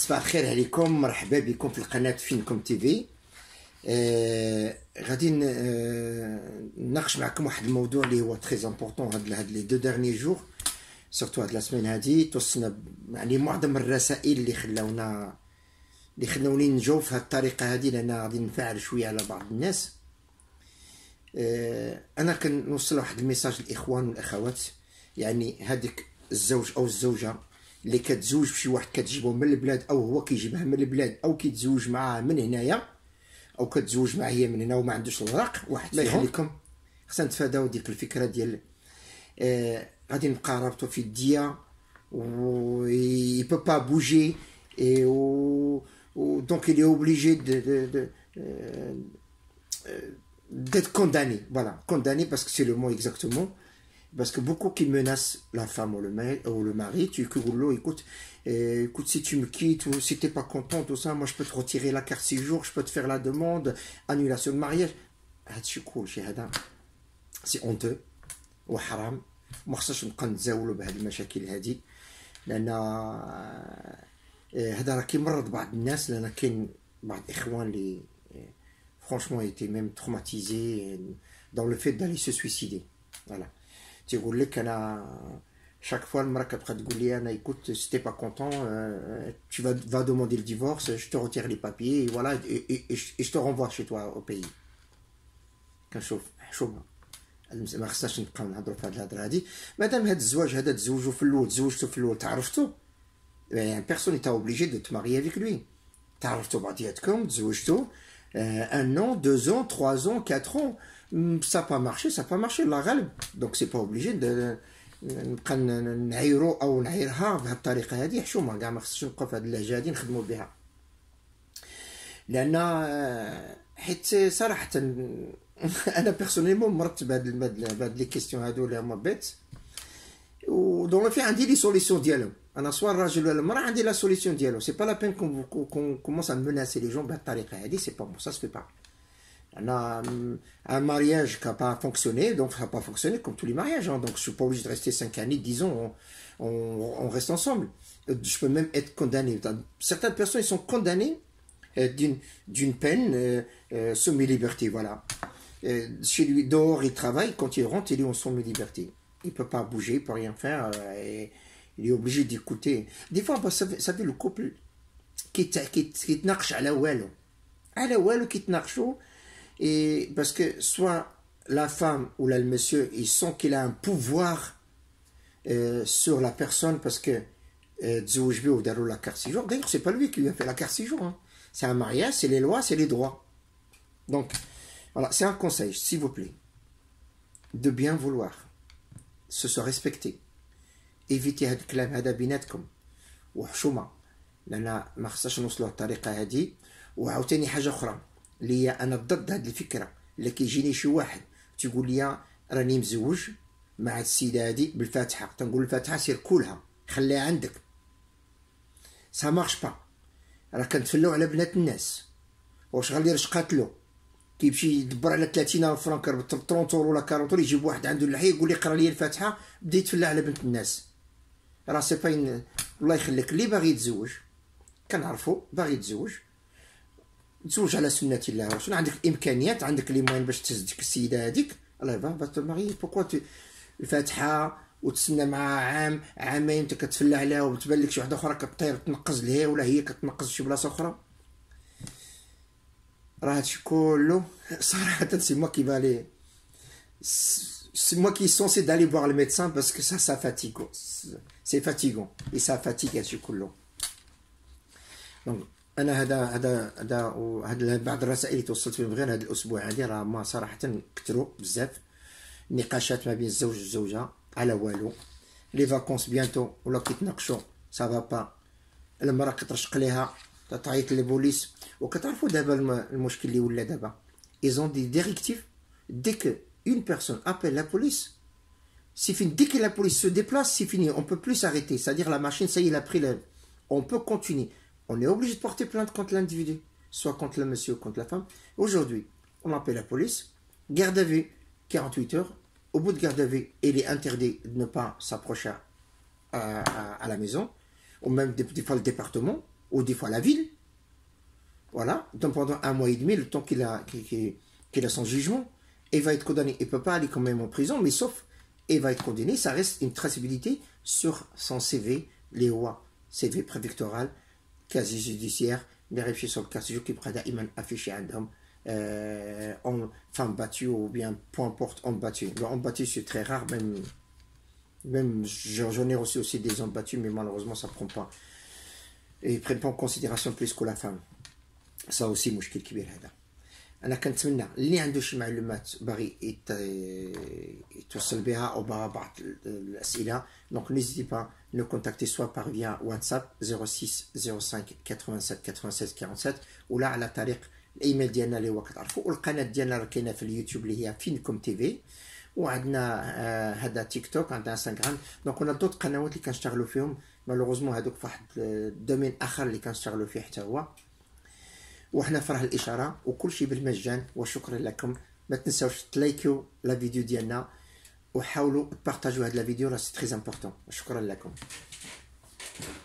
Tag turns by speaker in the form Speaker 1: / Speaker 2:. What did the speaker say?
Speaker 1: صباح الخير عليكم، مرحبا بكم في القناة فينكم تي في. غادي نناقش معكم واحد الموضوع اللي هو تري امبورطون هاد لي دو ديرني جور، سورتو هاد لا سمين هادي توصلنا يعني معظم الرسائل اللي خلاوني نجاوب في هاد الطريقة هادي، لأن غادي نفعل شوية على بعض الناس. أنا كنوصل واحد الميساج للإخوان والأخوات، يعني هاديك الزوج أو الزوجة اللي كتزوج بشي واحد كتجيبو من البلاد او هو كيجيبها من البلاد او كيتزوج معاه من هنايا او كتزوج معاه هي من هنا وما عندوش الوراق، واحد الله يخليكم خصنا نتفاداو ديك الفكره ديال غادي نبقى رابطو في الدية و il peut pas bouger et donc il est obligé d'être condamné, voilà, condamné parce que c'est le mot exactement. Parce que beaucoup qui menacent la femme ou le mari, tu écoute, si tu me quittes ou si tu n'es pas content, tout ça, moi je peux te retirer la carte 6 jours, je peux te faire la demande, annulation de mariage. C'est honteux وحرام، ما خصناش نبقى نتزاولوا بهذه المشاكل هذه، لان هذا راه كيمرض بعض الناس، لان كاين بعض الاخوان اللي franchement étaient même traumatisés dans le fait d'aller se suicider. Voilà. تيقول لك انا chaque fois المراه كتبقى تقول لي انا écoute si t'es pas content tu vas demander le divorce, je te retire les papiers et voilà et je te renvoie chez toi au pays. كنشوف حشومه ما خصناش نبقاو نهضروا في هاد الهضره هادي. مادام هاد الزواج هذا تزوجوا في الاول، تزوجتوا في الاول، تعرفتوا يعني personne n'est obligé de te marier avec lui. تعرفتوا بعضياتكم، تزوجتوا 1 an 2 ans 3 ans 4 ans، ça n'a pas marché, ça n'a pas marché, la غالب. Donc c'est pas obligé de نبقى نعيرو او نعيرها بهذه الطريقه هذه. حشومه كاع ما خصناش نبقاو في هذه اللهجه هذه نخدموا بها، لان حيت صراحه انا بيرسونيلمون مرت بهاد لي كيستيون هادو اللي هما بيت، ودون في عندي لي سوليسيون ديالهم. انا سواء الراجل ولا المراه عندي لا سوليسيون ديالو. سي با لا بين كون كومونس ا مناسي لي جون بهاد الطريقه هذه، سي با بون، سا سو با. Un mariage qui n'a pas fonctionné, donc ça n'a pas fonctionné comme tous les mariages, hein. Donc je ne suis pas obligé de rester 5 années, 10 ans, on reste ensemble. Je peux même être condamné. Certaines personnes ils sont condamnées d'une peine semi-liberté, voilà. Chez lui, dehors, il travaille, quand il rentre, il est en semi-liberté. Il ne peut pas bouger, il ne peut rien faire, et il est obligé d'écouter. Des fois, ça fait le couple qui te narche à la wallo. À la wallo qui te narche. Et parce que soit la femme ou là, le monsieur, il sent qu'il a un pouvoir sur la personne parce que la carte 6 jours. D'ailleurs, c'est pas lui qui lui a fait la carte 6 jours. Hein. C'est un mariage, c'est les lois, c'est les droits. Donc, voilà, c'est un conseil, s'il vous plaît, de bien vouloir se respecter. Éviter هاد الكلام هذا بيناتكم وحشومة، لأن ما خصناش نوصلوا الطريقة هذه. وعاوتاني حاجة أخرى اللي انا ضد هذه الفكره، اللي كيجيني شي واحد تيقول لي راني مزوج مع السيده هذه بالفاتحه، تنقول الفاتحه سير كلها خليها عندك، سا مارش با. راه كنتفلاو على بنات الناس، واش غادي رشقات له كيمشي يدبر على 30,000 فرنك ب 30 اورو ولا 40 اورو، يجيب واحد عنده اللحيه يقول لي قرا لي الفاتحه، بدا يتفلى على بنت الناس. راه سي با الله يخليك اللي باغي يتزوج كنعرفو باغي يتزوج، تزوج على سنة الله. شنو عندك الامكانيات، عندك لي موين باش تهز ديك السيده هذيك، الله يبارك فيك ماري. بوكوا الفاتحه وتسنى معها عام عامين انت كتفلى عليها وبتبان لك شي وحده اخرى كطير تنقز لها ولا هي كتنقز شي بلاصه اخرى. راه هادشي كله صراحه سي موا كي بالي c'est moi qui est censé d'aller voir le médecin parce que ça fatigue, c'est fatigant et ça fatigue هادشي كله. donc انا هذا بعض الرسائل اللي توصلت فيهم غير هذا الاسبوع هذه، راه ما صراحه كثروا بزاف نقاشات ما بين الزوج والزوجه على والو. لي فاكونس بيانتو ولا كيتناقشوا سا فا با، المراه كترشق ليها تعيط للبوليس. وكتعرفوا دابا المشكل اللي ولا دابا ils ont des directives dès que une personne appelle la police, c'est fini. Dès que la police se déplace, c'est fini, on peut plus s'arrêter, c'est-à-dire la machine ça y est, il a pris on peut continuer. On est obligé de porter plainte contre l'individu, soit contre le monsieur ou contre la femme. Aujourd'hui, on appelle la police, garde à vue 48 heures. Au bout de garde à vue, il est interdit de ne pas s'approcher à la maison, ou même des fois le département. ou des fois la ville. Voilà, donc pendant 1 mois et demi, le temps qu'il a son jugement, il va être condamné. Il ne peut pas aller quand même en prison, mais sauf, il va être condamné, ça reste une traçabilité sur son CV, les lois, CV préfectoral, casier judiciaire, vérifier sur le casier qui prend d'Iman affiché à un homme, en femme battue ou bien peu importe, homme battu. Le homme battu, c'est très rare, même j'en ai reçu aussi des hommes battus, mais malheureusement, ça ne prend pas. Et ils ne prennent pas en considération plus que la femme. Ça aussi مشكل كبير هذا. انا كنتمنى اللي عنده شي معلومات باغي يتوصل بها او باغا بعض الاسئله دونك n'hésitez pas nous contacter soit par via WhatsApp 06 05 87 96 47 ولا على طريق الايميل ديالنا اللي هو كتعرفوا والقناه ديالنا راه كاينه في اليوتيوب اللي هي فينكم تي في وعندنا هذا تيك توك عندنا انستغرام دونك انا دوت قنوات اللي كنشتغلوا فيهم مالوغوزمون هذوك فواحد الدومين اخر اللي كنشتغلوا فيه حتى هو وحنا فرح الاشاره وكل شيء بالمجان وشكرا لكم ما تنساوش تلايكيو لا فيديو ديالنا وحاولوا تبارطاجيو هاد لا فيديو راه سي تري امبورطون شكرا لكم